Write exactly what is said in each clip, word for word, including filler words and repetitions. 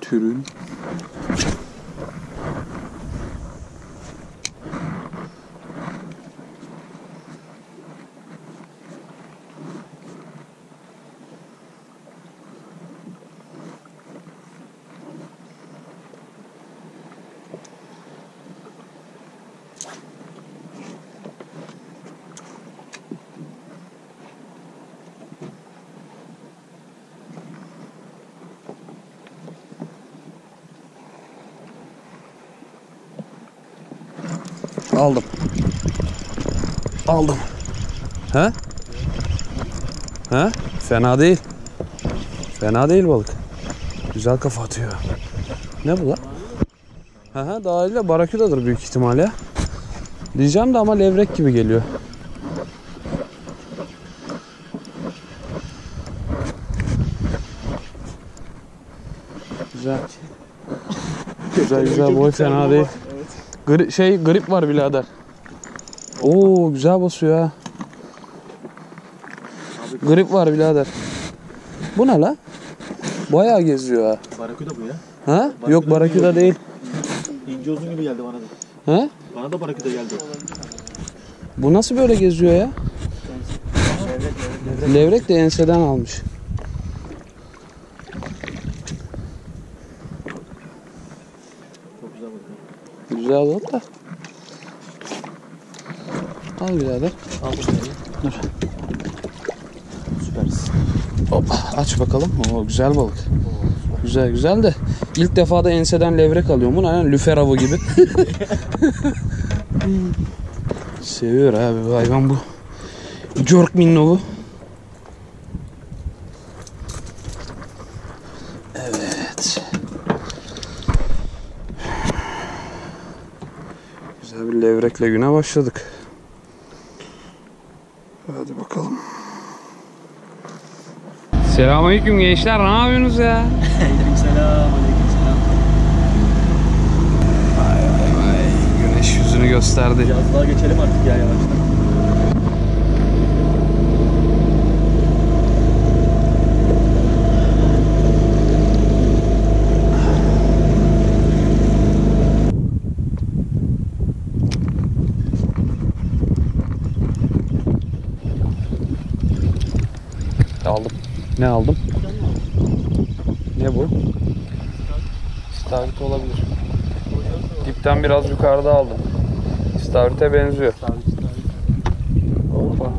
türün. Aldım. Aldım. He? He? Fena değil. Fena değil balık. Güzel kafa atıyor. Ne bu lan? He he, dahiliyle baraküdadır büyük ihtimalle. Diyeceğim de ama levrek gibi geliyor. Güzel. Güzel güzel, boy fena değil. Gri, şey grip var birader. Oo güzel basıyor ha. Grip var birader. Bu ne la? Bayağı geziyor ha. Baraküda bu ya. Ha? Baraküda yok baraküda değil. İnce uzun gibi geldi bana da. Ha? Bana da baraküda geldi. Bu nasıl böyle geziyor ya? Levrek de enseden almış. Çok güzel balık. Güzel balık da. Al birader. Al bakalım. Dur. Süperiz. Hoppa, aç bakalım. Oo güzel balık. Oo, güzel güzel de ilk defa da enseden levrek alıyorum. Bu ne? Lüfer avı gibi. Seviyor abi bu hayvan bu. Görk minnovu. Evet. Güzel bir levrekle güne başladık. Hadi bakalım. Selamünaleyküm gençler, ne yapıyorsunuz ya? Aleykümselam, aleykümselam. Vay vay vay, güneş yüzünü gösterdi. Biraz daha geçelim artık ya yavaştan. Aldım. Ne aldım? Ne bu? İstavrit olabilir. Dipten biraz yukarıda aldım. İstavrite benziyor. Hoppa.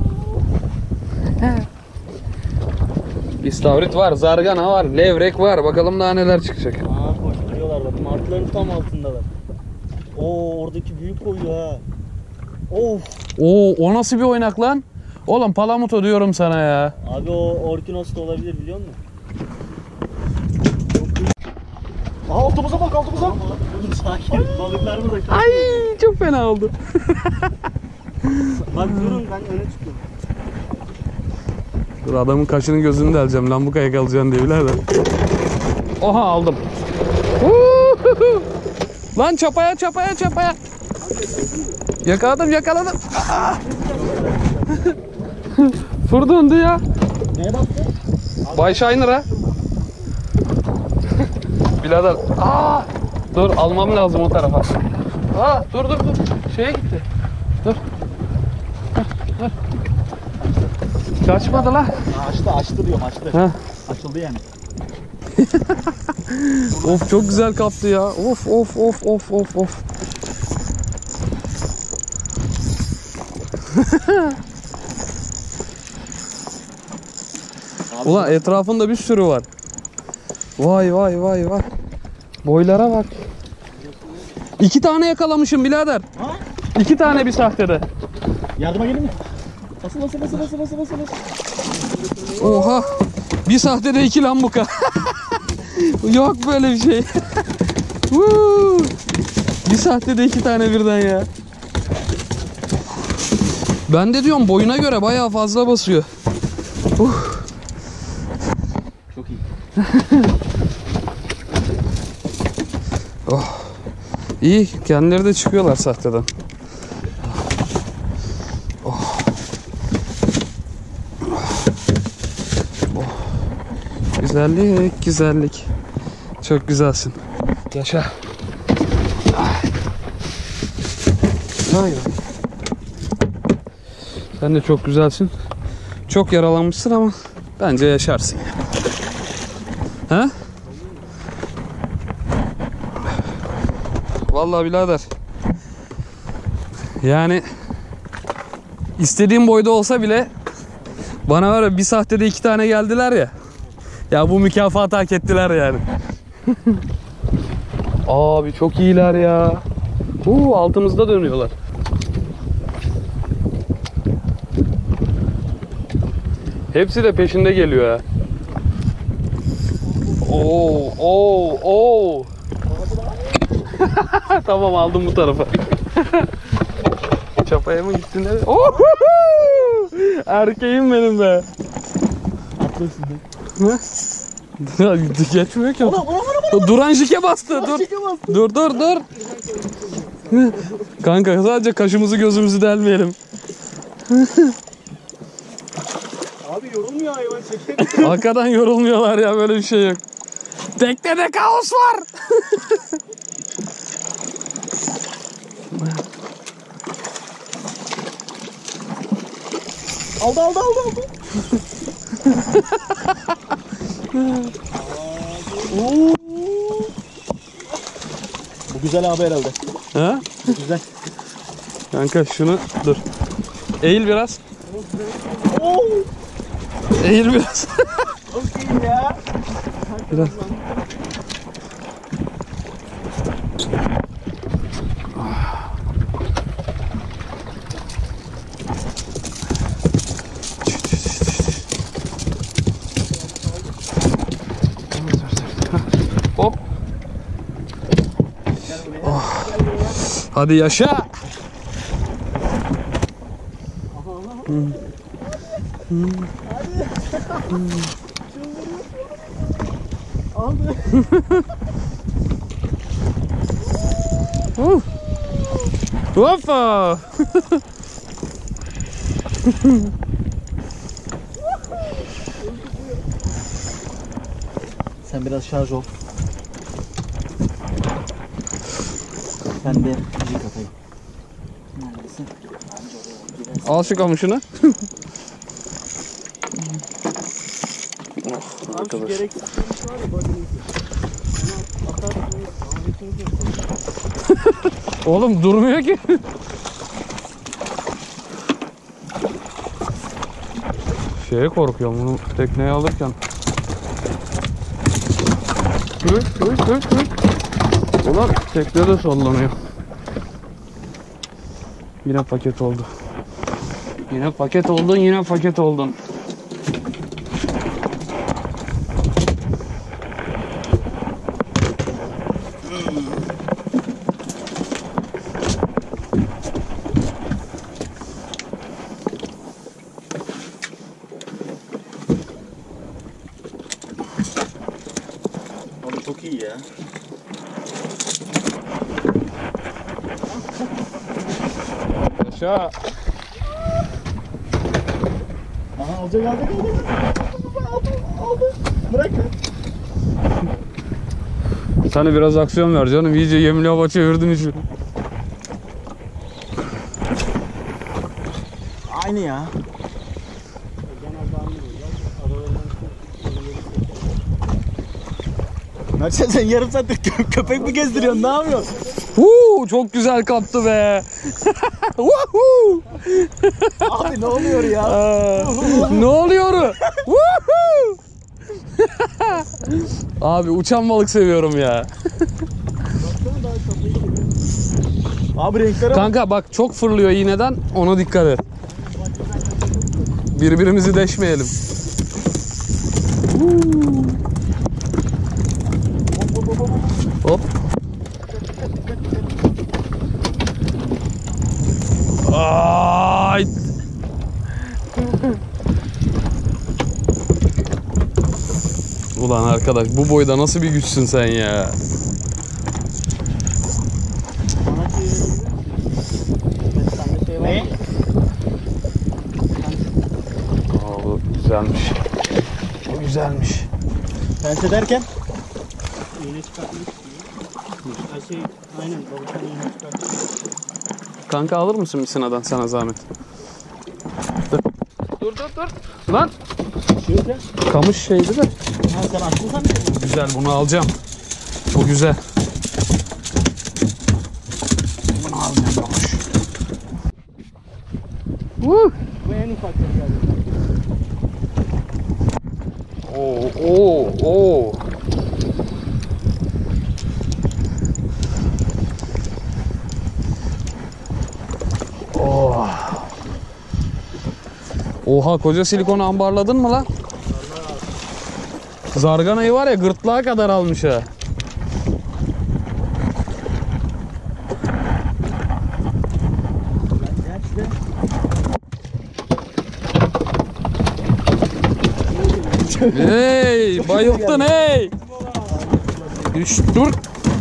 İstavrit var, zargana var, levrek var. Bakalım daha neler çıkacak. Aa koşturuyorlar bak. Martıların tam altındalar. Oo oradaki büyük koyuyor ha. Of. Oo, o nasıl bir oynak lan? Oğlum palamuto diyorum sana ya. Abi o orkinos da olabilir biliyor musun? Aha altımıza bak altımıza. Dur sakin. Balıklar burada. Ay çok fena oldu. Bak durun ben öne çıkıyorum. Dur adamın kaşını gözünü deleceğim lambuka yakalayacaksın diye birader. Oha aldım. Lan çapaya çapaya çapaya. Yakaladım yakaladım. Fır döndü ya. Neye baktın? Bay Shiner'a. Birader. Aa! Dur almam lazım o tarafa. Aa dur dur dur. Şeye gitti. Dur. Dur dur. Kaçmadı la. Aa, açtı açtı diyorum açtı. Ha. Açıldı yani. Of çok güzel kaptı ya. Of of of of of of. Ulan etrafında bir sürü var. Vay vay vay vay. Boylara bak. İki tane yakalamışım birader. Ha? İki tane bir sahtede. Yardıma gelin mi? Asıl asıl asıl asıl asıl asıl asıl. Oha. Bir sahtede iki lambuka. Yok böyle bir şey. Bir sahtede iki tane birden ya. Ben de diyorum boyuna göre bayağı fazla basıyor. Uh. Çok iyi. Oh. İyi, kendileri de çıkıyorlar sahteden. Oh. Oh. Güzellik, güzellik. Çok güzelsin. Yaşa. Hayır. Sen de çok güzelsin. Çok yaralanmışsın ama bence yaşarsın. Ha? Vallahi birader. Yani istediğim boyda olsa bile bana var ya bir sahtede iki tane geldiler ya. Ya bu mükafatı hak ettiler yani. Abi çok iyiler ya. Uuu altımızda dönüyorlar. Hepsi de peşinde geliyor ya. Oo, oo, oo. Tamam aldım bu tarafa. Çapaya mı gittin? Oh! Erkeğim benim be. Atlasın. Geçmiyor ki. Ona, ona, ona, ona. Duran jike bastı. Dur. Jike bastı. Dur dur dur. Kanka sadece kaşımızı gözümüzü delmeyelim. Abi yorulmuyor hayvan, çekelim. Hakikaten yorulmuyorlar ya, böyle bir şey yok. Teknede kaos var. Aldı aldı aldı aldı. Oo. Bu güzel abi herhalde. Ha? Bu güzel. Kanka şunu dur. Eğil biraz. Oo. Eğil biraz. Çok iyi ya. Biraz. Hop. Oh. Hadi yaşa. Hmm. Hmm. Hmm. Aldı. Hoppa. Sen biraz şarj ol. Ben de müzik atayım. Neredesin? Al şu kamışını. Oh, Abi şu gereksiz bir şey var ya, bakın. Oğlum durmuyor ki. Şeye korkuyorum bunu tekneye alırken. Hı hı hı hı. Ulan tekne de sallanıyor. Yine paket oldu. Yine paket oldun, yine paket oldun. Abi çok iyi ya. Yaşa. Aha alacak alacak alacak. Aldı aldı. Bırak lan. Sen de biraz aksiyon ver canım. İyice yemli hava çevirdin işi. Aynı ya. Mertcan sen yarım saattir kö köpek mi gezdiriyorsun? Ne yapıyorsun? Huu, çok güzel kaptı be. Woohoo! Abi ne oluyor ya? Ne oluyor? Woohoo! Abi uçan balık seviyorum ya. Abi renklere bak. Kanka bak çok fırlıyor iğneden, ona dikkat et. Birbirimizi deşmeyelim. Hop. Ay. Ulan arkadaş bu boyda nasıl bir güçsün sen ya? Ne? Aa, bu güzelmiş. Bu güzelmiş. Pense derken? iğne çıkartmak istiyor. Her şey aynen balıktan iğne çıkartmak istiyor. Kanka alır mısın misinadan sana zahmet? Dur. Dur dur dur. Lan. Şey yok ya. Kamış şeydi de. Ha sen açtın sen mi? Güzel, bunu alacağım. Bu güzel. Bunu alacağım kamış. Woo. Bu en ufak yani. Oo oo oo. Oh. Oha, koca silikonu ambarladın mı lan? Zarganayı var ya gırtlağa kadar almış ha. Hey, bayılttın hey. Düş, dur.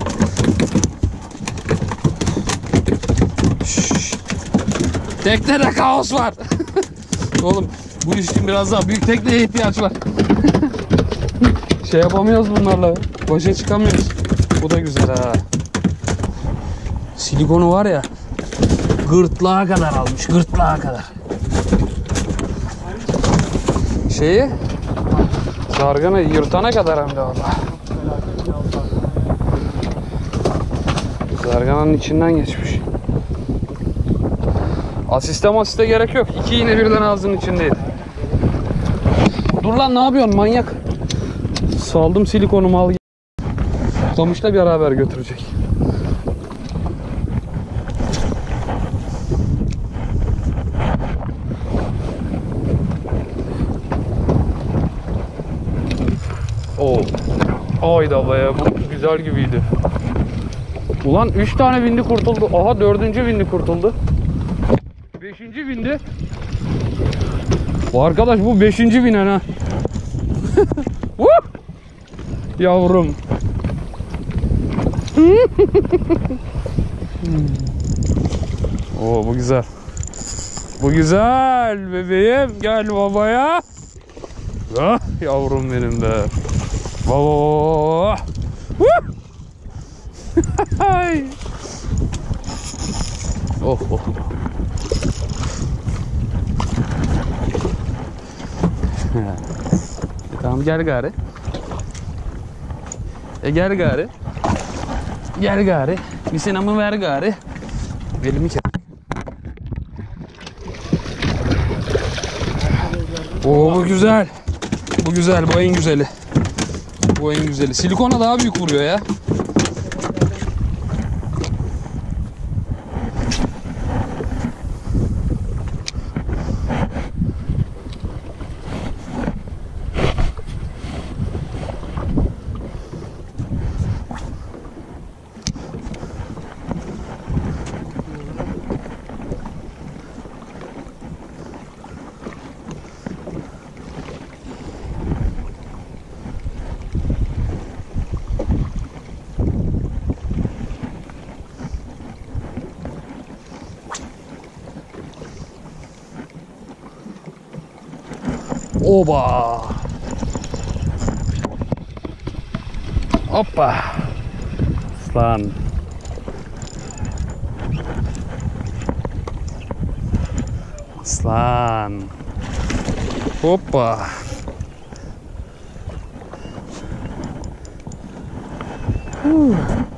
Şşş. Teknede kaos var. Oğlum bu iş için biraz daha büyük tekneye ihtiyaç var. Şey yapamıyoruz bunlarla. Başa çıkamıyoruz. Bu da güzel ha. Silikonu var ya gırtlağa kadar almış. Gırtlağa kadar. Şeyi zarganı yırtana kadar hem de valla. Zargananın içinden geçmiş. Asiste masiste gerek yok. İki iğne birden ağzının içindeydi. Dur lan, ne yapıyorsun manyak? Saldım silikonu mal. Kamışla beraber götürecek. Oo. Ayda be, bu güzel gibiydi. Ulan üç tane bindi kurtuldu. Aha dördüncü bindi kurtuldu. Beşinci bindi. Bu arkadaş bu beşinci binen ha. Yavrum. Oo, bu güzel. Bu güzel bebeğim. Gel babaya. Ah, yavrum benim de. Baba. Oh oh. Tamam, gel gari. E gel gari. Gel gari. Bir sinamı ver gari. Elimi kes. Oo, bu güzel. Bu güzel. Bu en güzeli. Bu en güzeli. Silikona daha büyük vuruyor ya. Oba. Hoppa. Aslan. Aslan. Hoppa. Uh.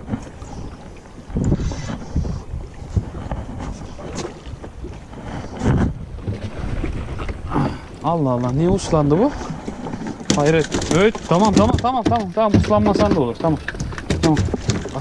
Allah Allah, niye uslandı bu? Hayret. Evet, tamam tamam tamam tamam tamam, uslanmasan da olur. Tamam. Tamam.